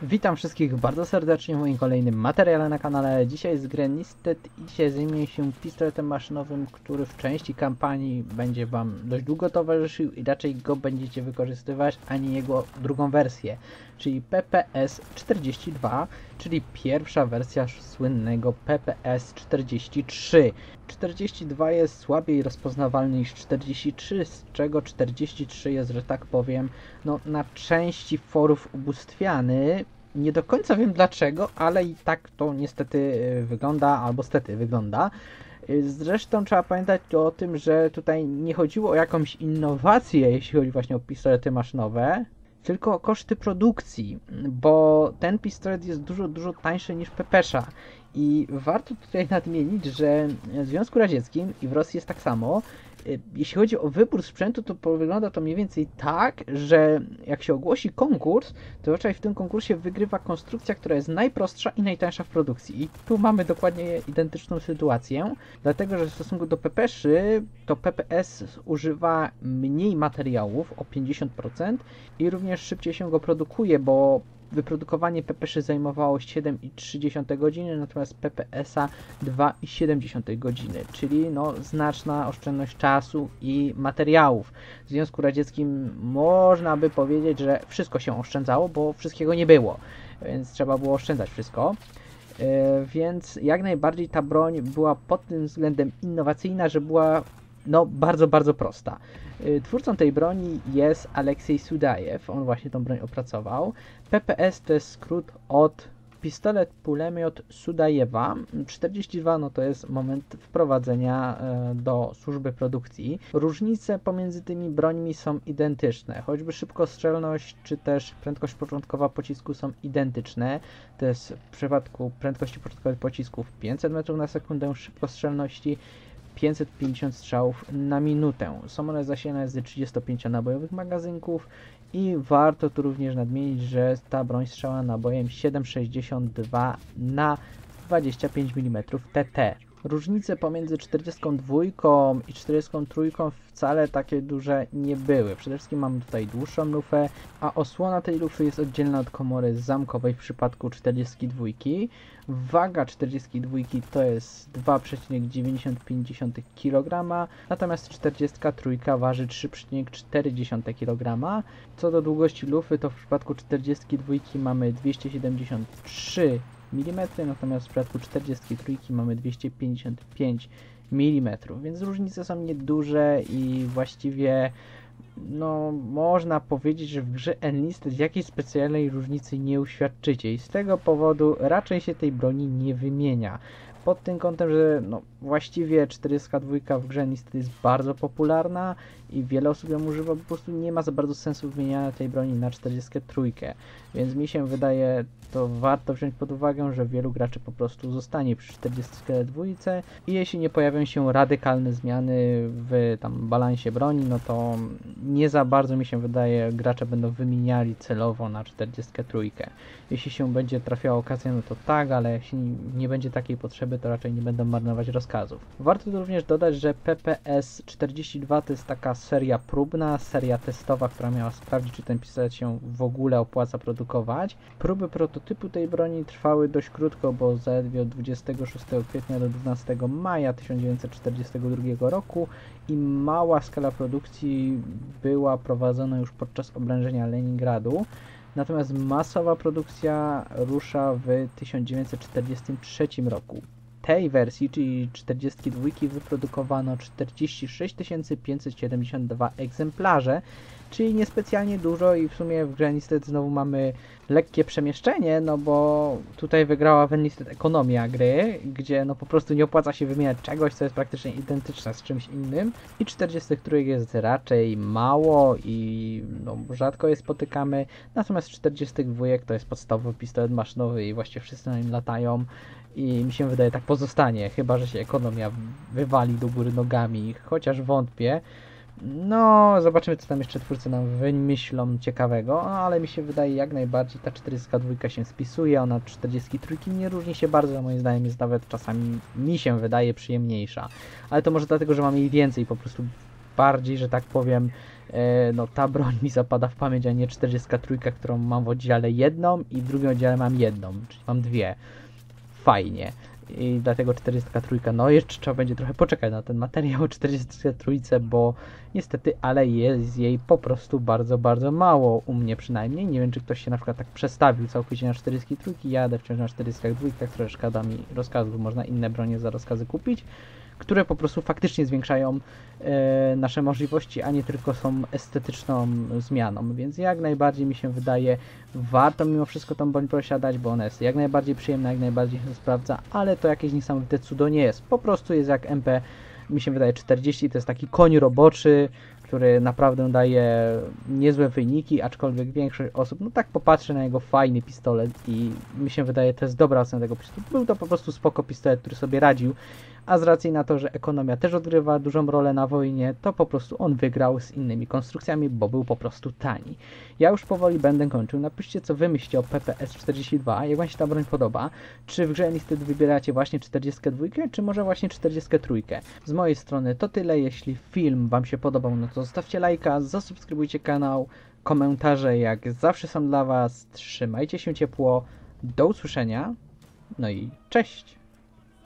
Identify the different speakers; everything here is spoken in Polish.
Speaker 1: Witam wszystkich bardzo serdecznie w moim kolejnym materiale na kanale. Dzisiaj z Grenisted i dzisiaj zajmie się pistoletem maszynowym, który w części kampanii będzie Wam dość długo towarzyszył i raczej go będziecie wykorzystywać, a nie jego drugą wersję, czyli PPS-42, czyli pierwsza wersja słynnego PPS-43. 42 jest słabiej rozpoznawalny niż 43, z czego 43 jest, że tak powiem, na części forów ubóstwiany. Nie do końca wiem dlaczego, ale i tak to niestety wygląda, albo stety wygląda. Zresztą trzeba pamiętać o tym, że tutaj nie chodziło o jakąś innowację, jeśli chodzi właśnie o pistolety maszynowe, tylko o koszty produkcji, bo ten pistolet jest dużo tańszy niż Pepesza. I warto tutaj nadmienić, że w Związku Radzieckim i w Rosji jest tak samo. Jeśli chodzi o wybór sprzętu, to wygląda to mniej więcej tak, że jak się ogłosi konkurs, to raczej w tym konkursie wygrywa konstrukcja, która jest najprostsza i najtańsza w produkcji. I tu mamy dokładnie identyczną sytuację, dlatego że w stosunku do Pepeszy, to PPS używa mniej materiałów, o 50%, i również szybciej się go produkuje, bo wyprodukowanie Pepeszy zajmowało 7,3 godziny, natomiast PPS-a 2,7 godziny, czyli znaczna oszczędność czasu i materiałów. W Związku Radzieckim można by powiedzieć, że wszystko się oszczędzało, bo wszystkiego nie było, więc trzeba było oszczędzać wszystko. Więc jak najbardziej ta broń była pod tym względem innowacyjna, że była bardzo prosta. Twórcą tej broni jest Aleksiej Sudajew, on właśnie tą broń opracował. PPS to jest skrót od pistolet pulemiot Sudajewa. 42 to jest moment wprowadzenia do służby produkcji. Różnice pomiędzy tymi brońmi są identyczne, choćby szybkostrzelność czy też prędkość początkowa pocisku są identyczne. To jest w przypadku prędkości początkowej pocisków 500 metrów na sekundę, szybkostrzelności 550 strzałów na minutę. Są one zasilane z 35-nabojowych magazynków i warto tu również nadmienić, że ta broń strzała nabojem 7,62 na 25 mm TT. Różnice pomiędzy 42 i 43 wcale takie duże nie były. Przede wszystkim mamy tutaj dłuższą lufę, a osłona tej lufy jest oddzielna od komory zamkowej w przypadku 42. Waga 42 to jest 2,95 kg, natomiast 43 waży 3,4 kg. Co do długości lufy, to w przypadku 42 mamy 273 mm, natomiast w przypadku 43 mamy 255 mm, więc różnice są nieduże i właściwie można powiedzieć, że w grze Enlisted jakiejś specjalnej różnicy nie uświadczycie i z tego powodu raczej się tej broni nie wymienia. Pod tym kątem, że właściwie 42 w grze Enlisted jest bardzo popularna i wiele osób ją używa, po prostu nie ma za bardzo sensu wymieniania tej broni na 43, więc mi się wydaje, to warto wziąć pod uwagę, że wielu graczy po prostu zostanie przy 42 i jeśli nie pojawią się radykalne zmiany w balansie broni, to nie za bardzo mi się wydaje gracze będą wymieniali celowo na 43. Jeśli się będzie trafiała okazja, to tak, ale jeśli nie będzie takiej potrzeby, to raczej nie będą marnować rozkazów. Warto tu również dodać, że PPS-42 to jest taka seria próbna, seria testowa, która miała sprawdzić, czy ten pistolet się w ogóle opłaca produkować. Próby prototypu tej broni trwały dość krótko, bo zaledwie od 26 kwietnia do 12 maja 1942 roku i mała skala produkcji była prowadzona już podczas oblężenia Leningradu. Natomiast masowa produkcja rusza w 1943 roku. Tej wersji, czyli 42, wyprodukowano 46 572 egzemplarze, czyli niespecjalnie dużo i w sumie w grze Enlisted znowu mamy lekkie przemieszczenie, bo tutaj wygrała w Enlisted ekonomia gry, gdzie po prostu nie opłaca się wymieniać czegoś, co jest praktycznie identyczne z czymś innym i 43 jest raczej mało i rzadko je spotykamy, natomiast 42 to jest podstawowy pistolet maszynowy i właściwie wszyscy na nim latają. I mi się wydaje, tak pozostanie, chyba że się ekonomia wywali do góry nogami, chociaż wątpię. Zobaczymy, co tam jeszcze twórcy nam wymyślą ciekawego, ale mi się wydaje, jak najbardziej ta 42 się spisuje, ona od 43 nie różni się bardzo, a moim zdaniem jest nawet czasami, mi się wydaje, przyjemniejsza. Ale to może dlatego, że mamy jej więcej po prostu bardziej, że tak powiem, no ta broń mi zapada w pamięć, a nie 43, którą mam w oddziale jedną i w drugim oddziale mam jedną, czyli mam dwie. Fajnie. I dlatego 43, no jeszcze trzeba będzie trochę poczekać na ten materiał o 43, bo niestety, ale jest jej po prostu bardzo, bardzo mało, u mnie przynajmniej. Nie wiem, czy ktoś się na przykład tak przestawił całkowicie na 43, jadę wciąż na 42, które szkoda mi rozkazów, można inne bronie za rozkazy kupić, które po prostu faktycznie zwiększają nasze możliwości, a nie tylko są estetyczną zmianą, więc jak najbardziej mi się wydaje, warto mimo wszystko tą broń posiadać, bo ona jest jak najbardziej przyjemna, jak najbardziej się sprawdza, ale to jakieś niesamowite cudo nie jest, po prostu jest jak MP, mi się wydaje 40, to jest taki koń roboczy, który naprawdę daje niezłe wyniki, aczkolwiek większość osób, no tak popatrzy na jego fajny pistolet i mi się wydaje, to jest dobra ocena tego pistoletu. Był to po prostu spoko pistolet, który sobie radził, a z racji na to, że ekonomia też odgrywa dużą rolę na wojnie, to po prostu on wygrał z innymi konstrukcjami, bo był po prostu tani. Ja już powoli będę kończył. Napiszcie, co wy myślicie o PPS-42, jak wam się ta broń podoba. Czy w grze Enlisted wybieracie właśnie 42, czy może właśnie 43? Z mojej strony to tyle. Jeśli film wam się podobał, no to zostawcie lajka, zasubskrybujcie kanał, komentarze jak zawsze są dla was. Trzymajcie się ciepło. Do usłyszenia. No i cześć!